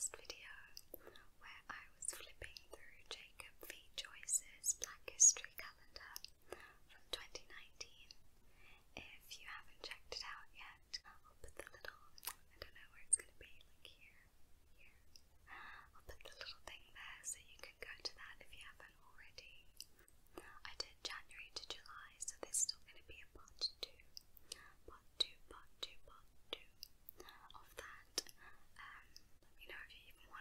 last video where I was flipping through Jacob V. Joyce's Black History Calendar from 2019. If you haven't checked it out yet, I'll put the little, I don't know where it's going to be, like here. I'll put the little thing there so you can go to that if you haven't already. I did January to July, so there's still going to be a part 2 of that. Let me know if you even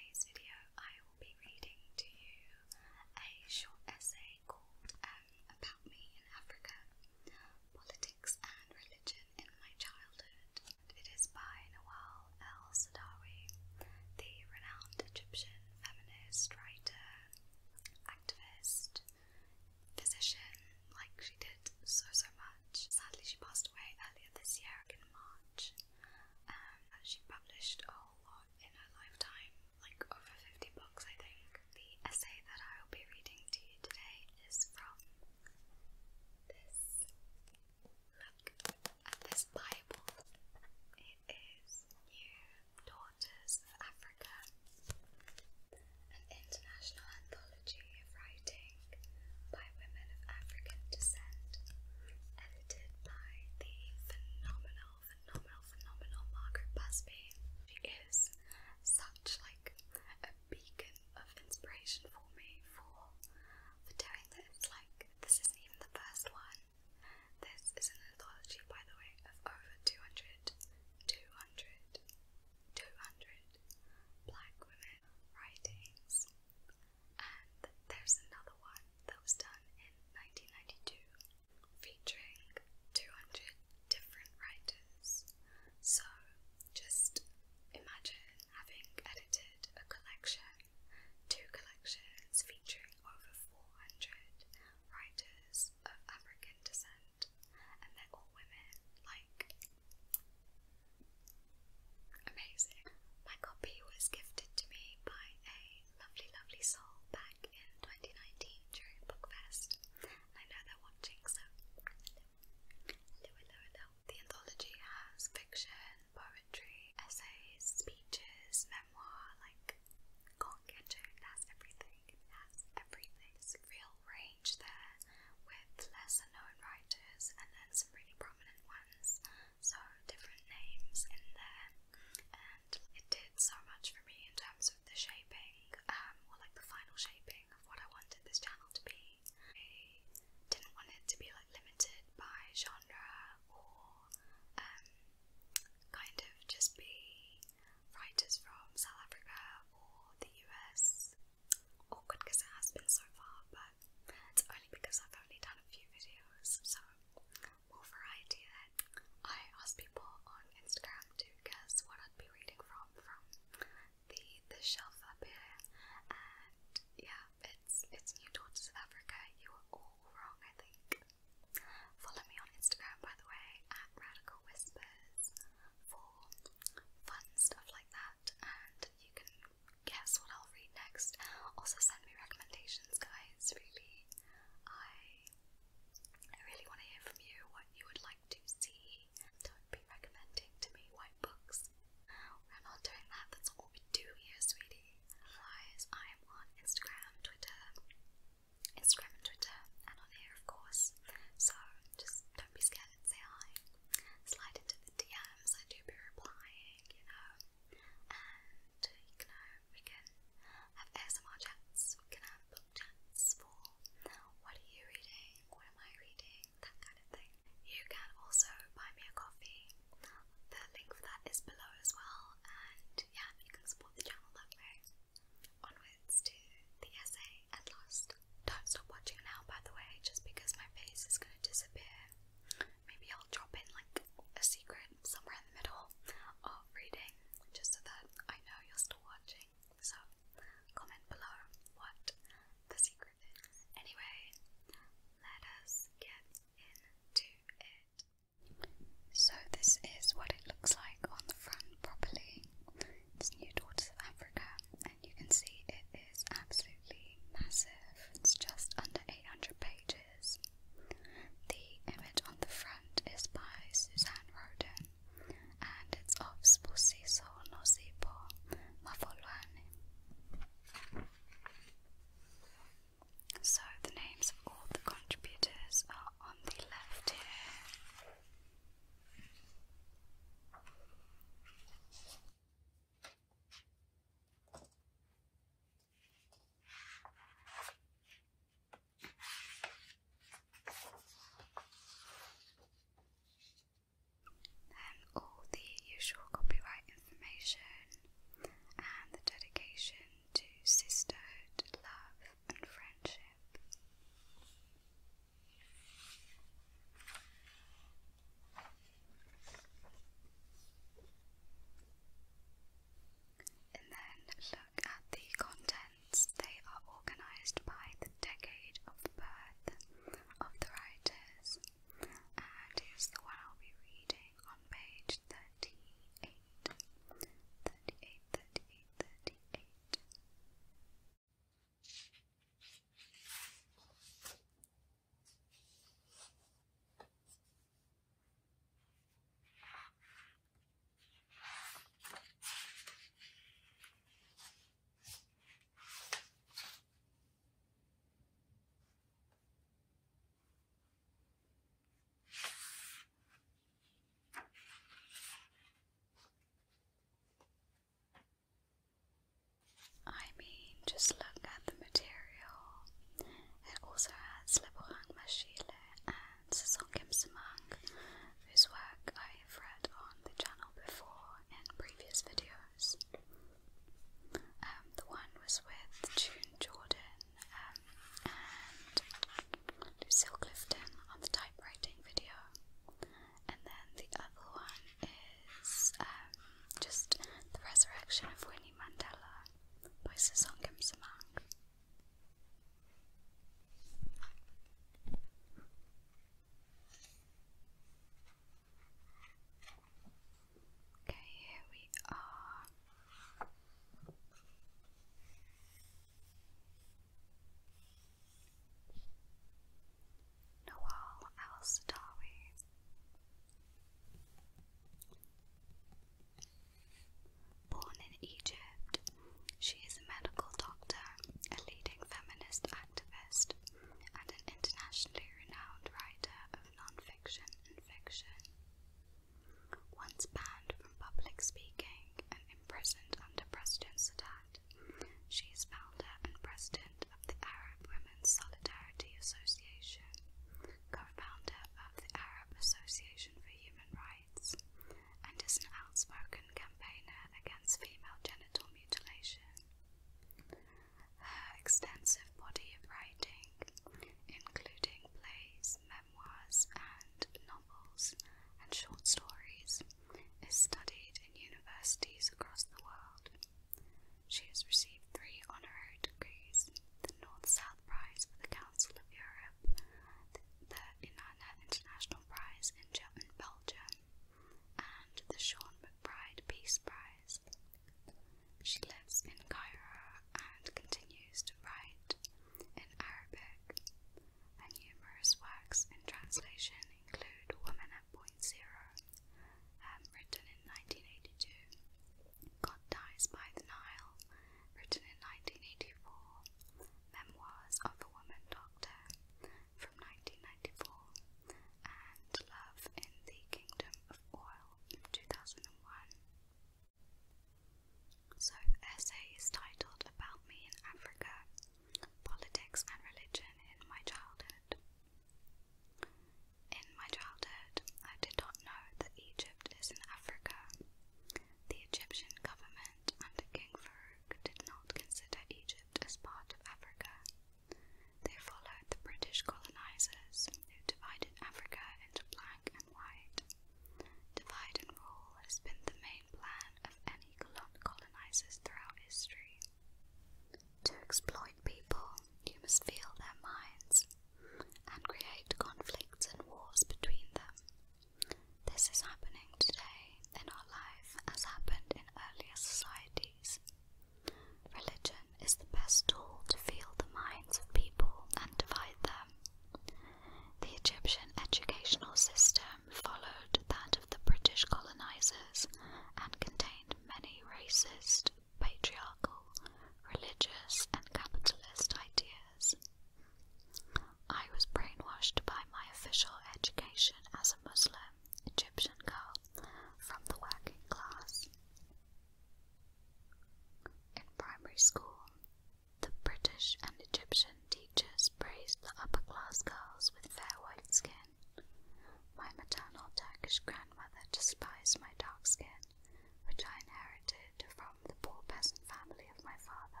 skin, which I inherited from the poor peasant family of my father.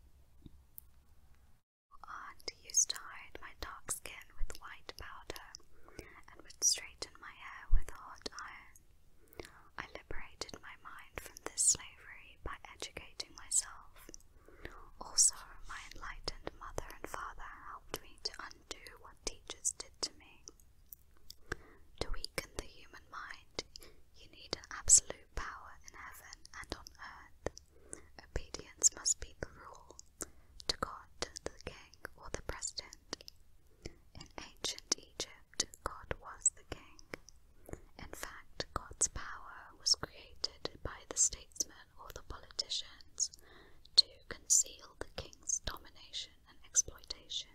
Aunt used to hide my dark skin with white powder and would straighten my hair with a hot iron. I liberated my mind from this slavery by educating myself. Also, my enlightened mother and father helped me to undo what teachers did to me. To weaken the human mind, you need an absolute power in heaven and on earth. Obedience must be the rule, to God, the king, or the president. In ancient Egypt, God was the king. In fact, God's power was created by the statesmen or the politicians to conceal the king's domination and exploitation.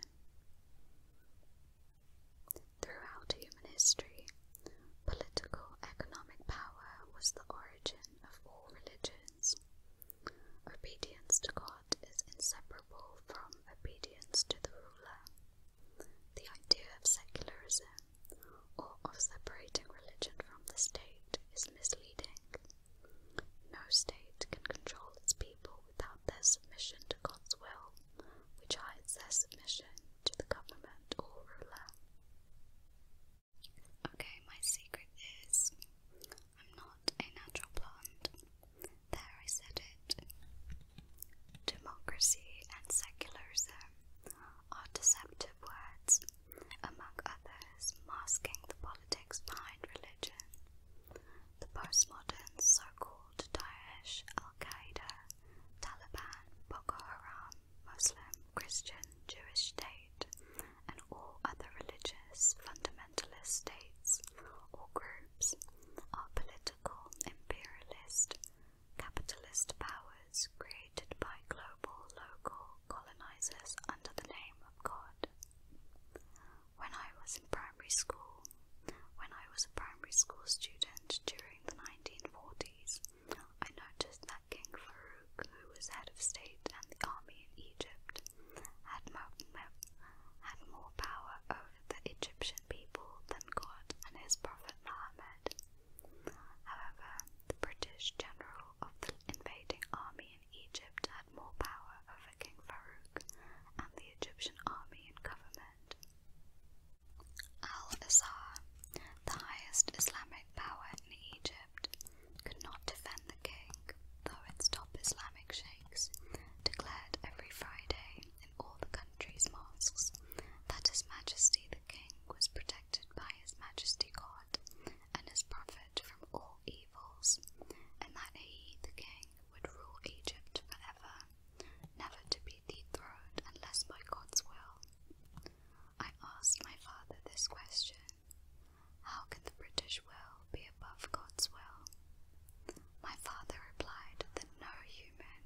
Throughout human history, political economic power was the origin of all religions. Obedience to God is inseparable from obedience to the ruler. The idea of secularism, or of separating religion from the state, is misleading. No state can control its people without their submission to God's will, which hides their submission to the government or ruler. Okay, my secret is, I'm not a natural blonde. There, I said it. Democracy and secularism are deceptive words, among others masking the politics behind religion. The postmodern so-called Daesh, Al-Qaeda, Taliban, Boko Haram, Muslim, Christian, Jewish state, and all other religious fundamentalist states or groups are political, imperialist, capitalist powers created by global, local colonizers under the name of God. When I was a primary school student during the 1940s, I noticed that King Farouk, who was head of state and the army in Egypt, had more power over the Egyptian people than God and his prophet Muhammad. However, the British general of the invading army in Egypt had more power over King Farouk and the Egyptian army and government. Al-Azhar, the highest Islamic power in Egypt, could not defend the king, though its top Islamic sheikhs declared every Friday in all the country's mosques that His Majesty the King was protected by His Majesty God and his prophet from all evils, and that he, the king, would rule Egypt forever, never to be dethroned unless by God's will. I asked my father this question: how can the British will be above God's will? My father replied that no human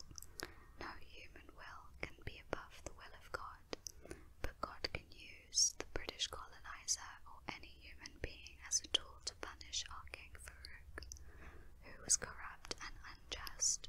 will can be above the will of God, but God can use the British colonizer or any human being as a tool to punish our King Farouk, who was corrupt and unjust.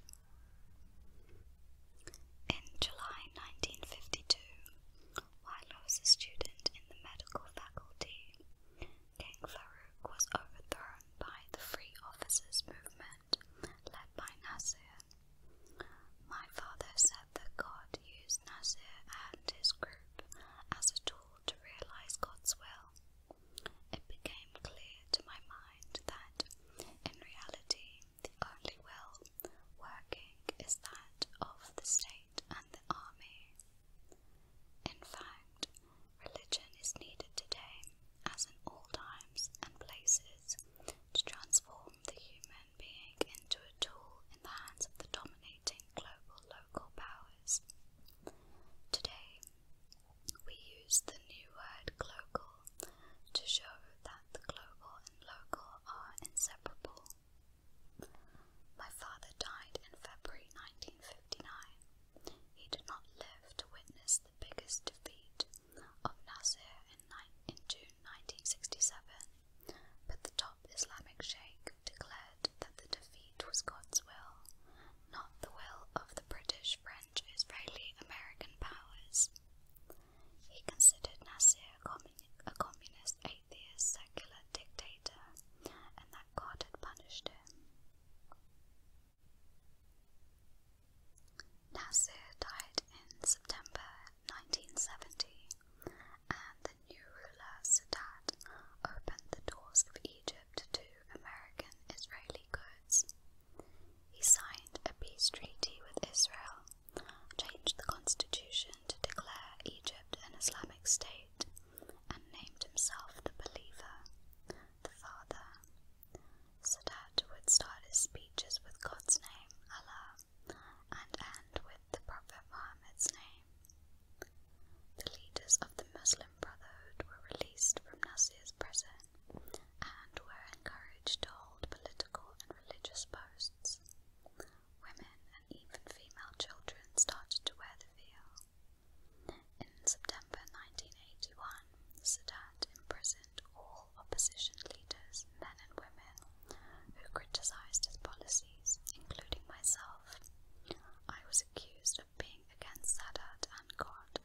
In July 1952, while I was a student in the medical faculty, King Farouk was overthrown by the Free Officers movement led by Nasir. My father said that God used Nasir and his group as a tool to realize God's will. It became clear to my mind that, in reality, the only will working is that of the state and the army. In fact, religion is needed today, as in all times and places, to transform the human being into a tool in the hands of the dominating global local powers. Today, we use the new word global to show that the global and local are inseparable. My father died in February 1959. He did not live to witness the biggest defeat of Nasir in June 1967, but the top Islamic sheikh declared that the defeat was God's will, not the will of the British, French, Israeli, American powers. He considered criticised his policies, including myself. I was accused of being against Sadat and God.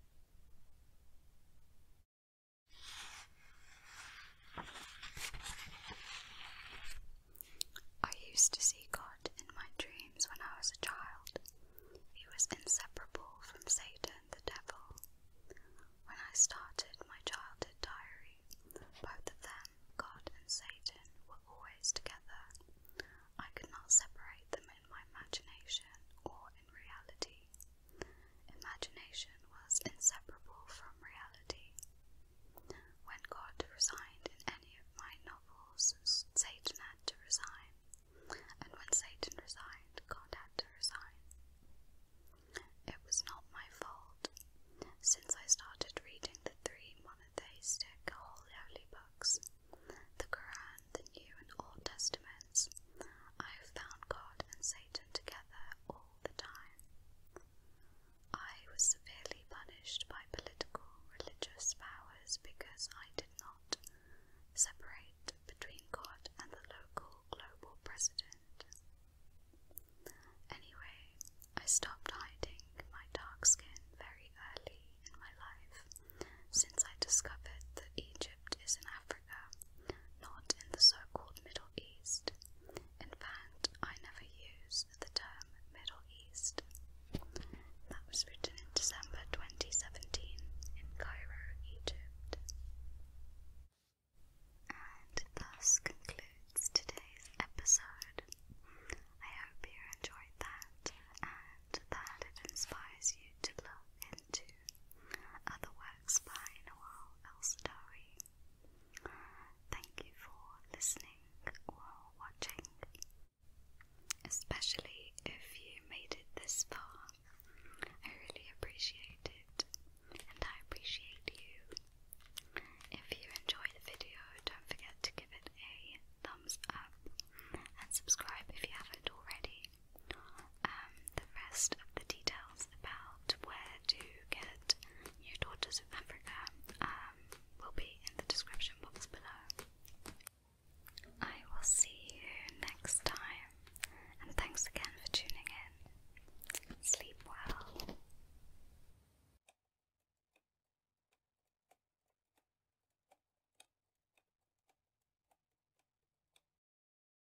I used to see God in my dreams when I was a child. He was inseparable from Satan, the devil. When I started my childhood diary, both of them, God and Satan, were always together. I could not separate them in my imagination or in reality. Imagination was inseparable from reality. When God resigned in any of my novels, Satan had to resign, and when Satan resigned, God had to resign. It was not my fault. Since I started reading the three monotheistic holy books, the Quran, the New and Old Testaments, I have found God and Satan together all the time. I was severely punished by political religious powers because I did not separate between God and the local global president. Anyway, I stopped hiding my dark skin very early in my life, since I discovered that Egypt is in Africa, not in the so-called Middle East. In fact, I never use the term Middle East. That was written in December 2017 in Cairo, Egypt. And thus concludes today's episode. I hope you enjoyed that and that it inspires you to look into other works by Nawal el Saadawi.